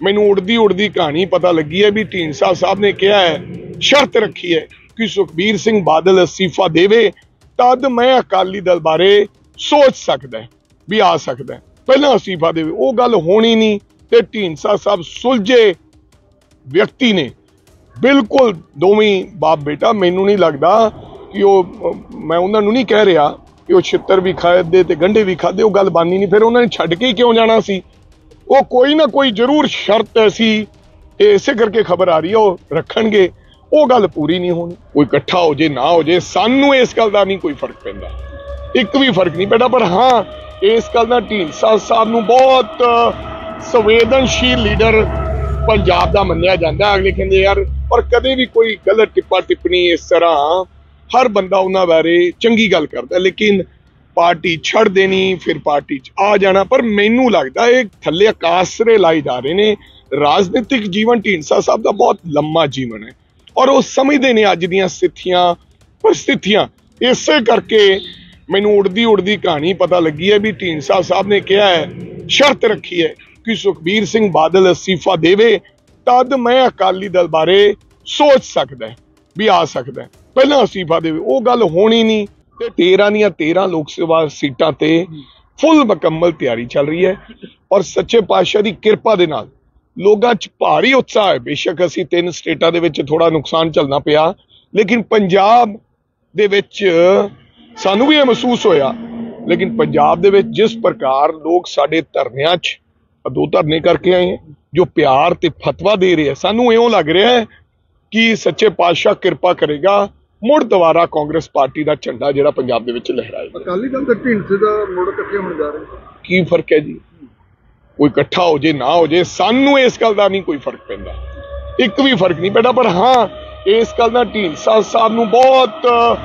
मैनू उड़दी उड़दी कहानी पता लगी है भी ढींडसा साहब ने कहा है, शर्त रखी है कि सुखबीर सिंह बादल अस्तीफा देवे तद मैं अकाली दल बारे सोच सकदा है भी आ सकदा है, पहला अस्तीफा देवे। वो गल होनी नहीं ते ढींडसा साहब सुलझे व्यक्ति ने, बिल्कुल दोवें बाप बेटा। मैनू नहीं लगता कि मैं उन्होंने नहीं कह रहा कि वो छित्तर भी खादे ते गंढे भी खादे, वो गल बननी नहीं। फिर उन्होंने छड्ड के क्यों जाना सी? वो कोई ना कोई जरूर शर्त ऐसी इसे करके खबर आ रही है वो रखणगे, वो गल पूरी नहीं होनी। कोई इकट्ठा हो जे ना हो जे, सानू इस गल का नहीं कोई फर्क पैंदा, एक भी फर्क नहीं पैंदा। पर हाँ, इस गल का ढींडसा साहब नूं बहुत संवेदनशील लीडर पंजाब का मन्निया जाता है। अगले कहते यार, और कदे भी कोई गलत टिप्पा टिप्पणी इस तरह हर बंदा उन्हां बारे चंगी गल करता, लेकिन पार्टी छड़ देनी फिर पार्टी च आ जाना। पर मैनू लगता है थल्ले आकासरे लाई जा रहे ने। राजनीतिक जीवन ढींडसा साहब का बहुत लंबा जीवन है और वो समझते ने अज दीयां स्थितियां परिस्थितियां। इसे करके मैनू उड़दी उड़दी कहानी पता लगी है भी ढींडसा साहब ने कहा है, शर्त रखी है कि सुखबीर सिंह बादल अस्तीफा देवे तद मैं अकाली दल बारे सोच सकदा है भी आ सकदा है, पहला अस्तीफा देवे। वो गल होनी नहीं ते 13 ਦੀਆਂ 13 लोक सभा सीटां ते फुल मुकम्मल तैयारी चल रही है और सच्चे पातशाह की किरपा दे नाल लोगां च भारी उत्साह है। बेशक असीं 3 स्टेटां दे विच थोड़ा नुकसान झलना पिया, लेकिन पंजाब दे विच सानू भी ये महसूस होया। लेकिन पंजाब दे विच जिस प्रकार लोग साडे धरनियां च 2 धरने करके आए हैं, जो प्यार ते फतवा दे रहे हैं, सानू इउं लग रहा है कि सच्चे पातशाह किरपा करेगा, मुड़ दोबारा कांग्रेस पार्टी का झंडा जिहड़ा पंजाब दे विच लहराएगा। अकाली दल ते ढींडसे दा मुड़ इकट्ठे होण जा रहे हैं, की फर्क है जी? कोई इकट्ठा हो जे ना हो जे, सानू इस गल का नहीं कोई फर्क पैंदा, एक भी फर्क नहीं पैंदा। पर हाँ, इस गल का ढींडसा साहब नूं बहुत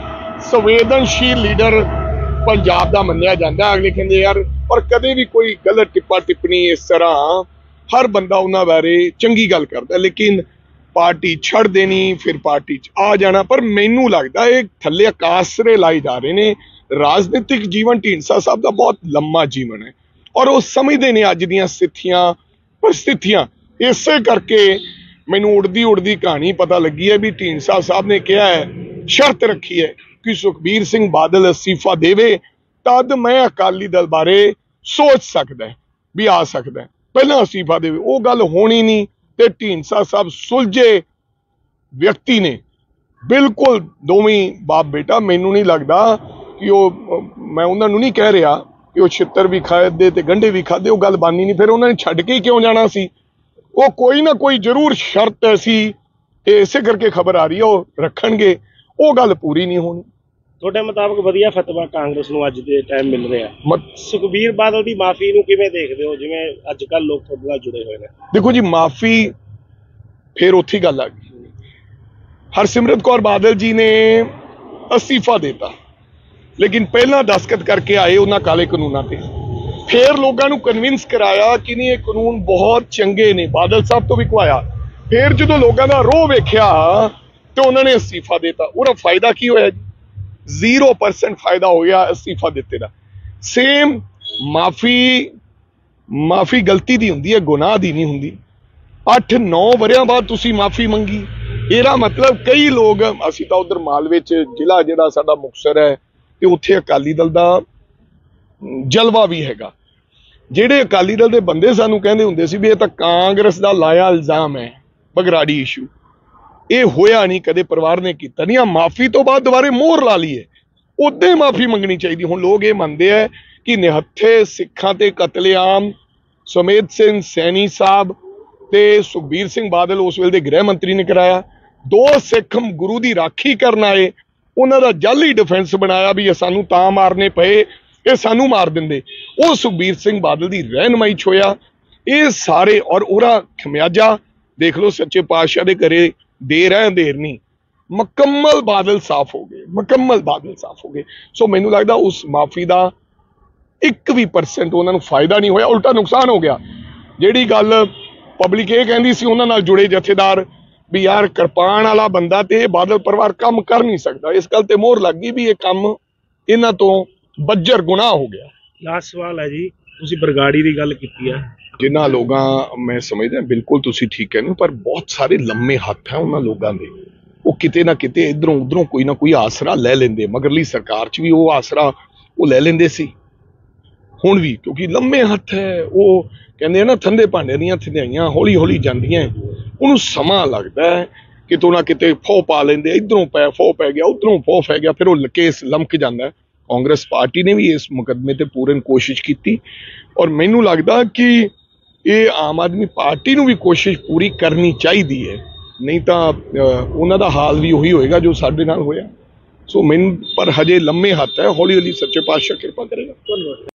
संवेदनशील लीडर पंजाब का मन्निया जाता है। अगले कहते यार, और कदे भी कोई गलत टिप्पा टिप्पणी इस तरह हर बंदा उन्हां बारे चंगी गल करता, लेकिन पार्टी छड़ देनी फिर पार्टी च आ जाना। पर मैनू लगता है थल्ले आकासरे लाई जा रहे ने। राजनीतिक जीवन ढींडसा साहब का बहुत लंबा जीवन है और वो समझते ने अज दीयां स्थितियां परिस्थितियां। इसे करके मैनू उड़दी उड़दी कहानी पता लगी है भी ढींडसा साहब ने कहा है, शर्त रखी है कि सुखबीर सिंह बादल अस्तीफा देवे तद मैं अकाली दल बारे सोच सकदा है भी आ सकदा है, पहला अस्तीफा देवे। वो गल होनी नहीं ते ढींडसा साहब सुलझे व्यक्ति ने, बिल्कुल दोवें बाप बेटा। मैनू नहीं लगता कि मैं उन्होंने नहीं कह रहा कि वो छित्तर भी खादे ते गंढे भी खादे, वो गल बननी नहीं। फिर उन्होंने छड्ड के क्यों जाना सी? वो कोई ना कोई जरूर शर्त ऐसी इसे करके खबर आ रही है वो रखणगे, वो गल पूरी नहीं होनी। ਤੁਹਾਡੇ ਮੁਤਾਬਕ ਵਧੀਆ ਫਤਵਾ ਕਾਂਗਰਸ ਨੂੰ ਅੱਜ ਦੇ ਟਾਈਮ ਮਿਲ ਰਿਹਾ। ਸੁਖਬੀਰ ਬਾਦਲ ਦੀ ਮਾਫੀ ਨੂੰ ਕਿਵੇਂ ਦੇਖਦੇ ਹੋ, ਜਿਵੇਂ ਅੱਜ ਕੱਲ ਲੋਕ ਤੁਹਾਡੇ ਨਾਲ ਜੁੜੇ ਹੋਏ ਨੇ? देखो जी, माफी फिर उत्थे गल आ गई। हरसिमरत कौर बादल जी ने अस्तीफा देता, लेकिन पहला दस्तखत करके आए उन्होंने काले कानूनों ते, फिर लोगों को कन्विंस कराया कि नहीं ये कानून बहुत चंगे ने, बादल साहब तो भी कहवाया। फिर जो लोगों का रोह वेख्या तो उन्होंने अस्तीफा देता। उसका फायदा की होया जी? 0% फायदा हो गया अस्तीफा देते का। सेम माफी गलती दी हुंदी है, गुनाह दी नहीं हुंदी। 8-9 वरियां बाद तुसी माफी मंगी, ਇਹਦਾ मतलब कई लोग, असी तो उधर मालवे च जिला जिहड़ा साडा मुक्तसर है ते उत्थे अकाली दल दा जलवा भी हैगा। ਜਿਹੜੇ अकाली दल दे बंदे सानू कहंदे हुंदे सी भी ये तां कांग्रेस दा लाया इल्जाम है बगराड़ी इशू, ये होया नहीं, कदे परिवार ने किया नहीं। माफी तो बाद दोबारे मोहर ला ली है, उदे माफी मंगनी चाहिए। हुण लोग ये मनते हैं कि निहत्थे सिखां ते कतलेआम सुमेध सिंह सैनी साहब ते सुखबीर सिंह बादल उस वेले दे गृह मंत्री ने कराया। 2 सिख गुरु की राखी करन आए, उन्हां दा जाली डिफेंस बनाया भी ये सानू तां मारने पे, ये सानू मार दिंदे। वो सुखबीर सिंह बादल की रहनुमाई च होया। ये सारे और उहदा खमियाजा देख लो, सच्चे पातशाह दे घरे देर है अंधेर नहीं, मुकम्मल बादल साफ हो गए, मुकम्मल बादल साफ हो गए। सो मैनू लगता उस माफी का 1% उन्होंने फायदा नहीं होया, उल्टा नुकसान हो गया। जिहड़ी गल पब्लिक ये कहती सी उन्हां नाल जुड़े जथेदार भी यार किरपान वाला बंदा ते बादल परिवार काम कर नहीं सकता, इस गल ते मोहर लग गई भी ये काम इन्हां तो बज्जर गुनाह हो गया। लास्ट सवाल है जी, तुसीं बरगाड़ी की गल कीती है, ਜਿਨ੍ਹਾਂ ਲੋਕਾਂ ਮੈਂ ਸਮਝਦਾ ਬਿਲਕੁਲ ਤੁਸੀਂ ਠੀਕ ਕਹਿੰਦੇ ਹੋ, ਪਰ ਬਹੁਤ ਸਾਰੇ ਲੰਮੇ ਹੱਥ ਹੈ ਉਹਨਾਂ ਲੋਕਾਂ ਦੇ। ਉਹ ਕਿਤੇ ਨਾ ਕਿਤੇ ਇਧਰੋਂ ਉਧਰੋਂ ਕੋਈ ਨਾ ਕੋਈ ਆਸਰਾ ਲੈ ਲੈਂਦੇ। ਮਗਰਲੀ ਸਰਕਾਰ 'ਚ ਵੀ ਉਹ ਆਸਰਾ ਉਹ ਲੈ ਲੈਂਦੇ ਸੀ, ਹੁਣ ਵੀ, ਕਿਉਂਕਿ ਲੰਮੇ ਹੱਥ ਹੈ। ਉਹ ਕਹਿੰਦੇ ਆ ਨਾ, ਠੰਡੇ ਭਾਂਡੇ ਦੀਆਂ ਥਿੰਧਿਆਈਆਂ ਹੌਲੀ ਹੌਲੀ ਜਾਂਦੀਆਂ, ਉਹਨੂੰ ਸਮਾਂ ਲੱਗਦਾ ਹੈ। ਕਿਤੋਂ ਨਾ ਕਿਤੇ ਫੋਹ ਪਾ ਲੈਂਦੇ, ਇਧਰੋਂ ਫੋਹ ਪੈ ਗਿਆ, ਉਧਰੋਂ ਫੋਹ ਪੈ ਗਿਆ, ਫਿਰ ਉਹ ਕੇਸ ਲਮਕ ਜਾਂਦਾ। ਕਾਂਗਰਸ ਪਾਰਟੀ ਨੇ ਵੀ ਇਸ ਮੁਕੱਦਮੇ ਤੇ ਪੂਰਨ ਕੋਸ਼ਿਸ਼ ਕੀਤੀ, ਔਰ ਮੈਨੂੰ ਲੱਗਦਾ ਕਿ ਇਹ ਆਮ ਆਦਮੀ ਪਾਰਟੀ ਨੂੰ ਵੀ ਕੋਸ਼ਿਸ਼ ਪੂਰੀ ਕਰਨੀ ਚਾਹੀਦੀ ਹੈ, ਨਹੀਂ ਤਾਂ ਉਹਨਾਂ ਦਾ ਹਾਲ ਵੀ ਉਹੀ ਹੋਏਗਾ ਜੋ ਸਾਡੇ ਨਾਲ ਹੋਇਆ। ਸੋ ਮੈਨੂੰ ਪਰ ਹਜੇ ਲੰਮੇ ਹੱਥ ਹੈ, ਹੌਲੀ ਹੌਲੀ ਸੱਚੇ ਪਾਤਸ਼ਾਹ ਕਿਰਪਾ ਕਰੇਗਾ। ਧੰਨਵਾਦ।